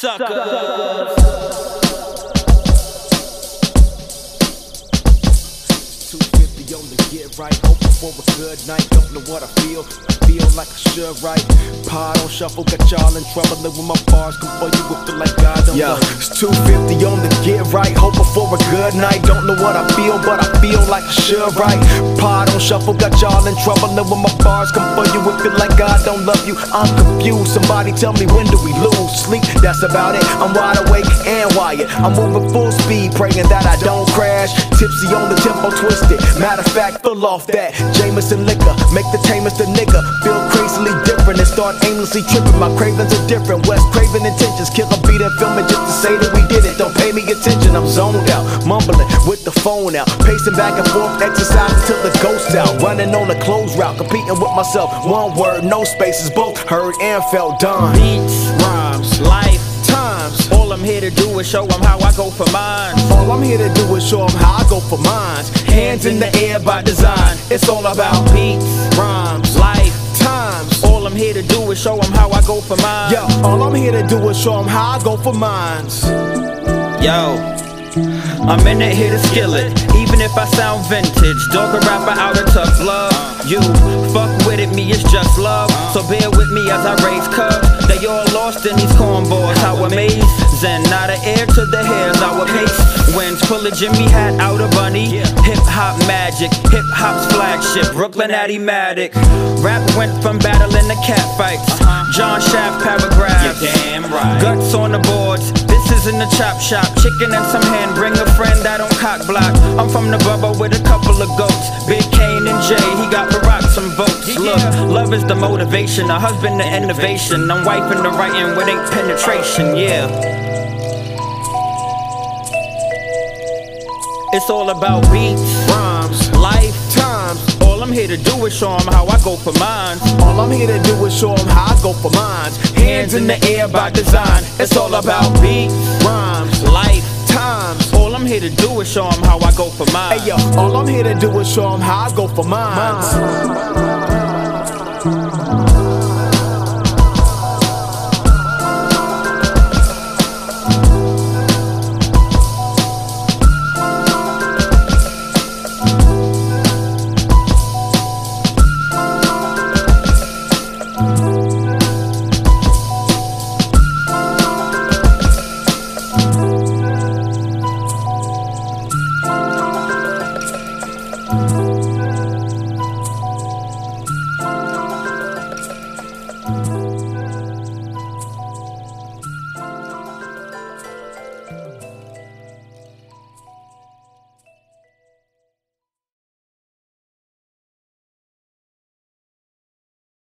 Suckers. 250 on the get right, hoping for a good night. Don't know what I feel like I should, right? Pod on shuffle, got y'all in trouble. Live with my bars, come for you, feel like God don't know. It's 250 on the get right, hoping for a good night. Don't know what I feel, but I feel like I should, right? Pod on shuffle, got y'all in trouble. Live with my bars, come for you, feel like God don't love you. I'm confused, somebody tell me when do we lose sleep? That's about it, I'm wide awake and wired. I'm moving full speed, praying that I don't crash. Tipsy on the tempo, twisted. Matter of fact, full off that Jameson liquor, make the tamest a nigga feel crazily different and start aimlessly tripping. My cravings are different. West craving intentions, kill a beat and film it just to say that we did it. Don't pay me attention, I'm zoned out, mumbling with the phone out, pacing back and forth, exercising till the ghost out, running on a closed route, competing with myself. One word, no spaces, both heard and felt done. Beats, rhymes, life, times. All I'm here to do is show them how I go for mine. All I'm here to do is show them how I go for mine. Hands in the air by design. It's all about beats, rhymes, life, times. All I'm here to do is show them how I go for mine. Yo, all I'm here to do is show them how I go for mines. Yo, I'm in it here to skill it, even if I sound vintage. Dog a rapper out of tough love. You fuck with it, me it's just love. So bear with me as I raise cubs. They all lost in these cornballs. How amazing, not an heir to the hairs. Our pace winds, pull a Jimmy hat out of bunny. Hip hop magic, hip hop's flagship, Brooklyn Addy-Matic. Rap went from battling to cat fights. John Shaft paragraphs. Damn right. Guts on the boards. This isn't a chop shop. Chicken and some hand. Bring a friend that don't cock block. I'm from the bubba with a couple of goats. Big Kane and Jay, he got to rock some votes. Look, love is the motivation, a husband the innovation. I'm wiping the writing with ain't penetration, yeah. It's all about beats, rhymes, life, times. All I'm here to do is show them how I go for mine. All I'm here to do is show them how I go for mine. Hands in the air by design. It's all about beats, rhymes, life, times. All I'm here to do is show them how I go for mine. Hey yo, all I'm here to do is show them how I go for mine.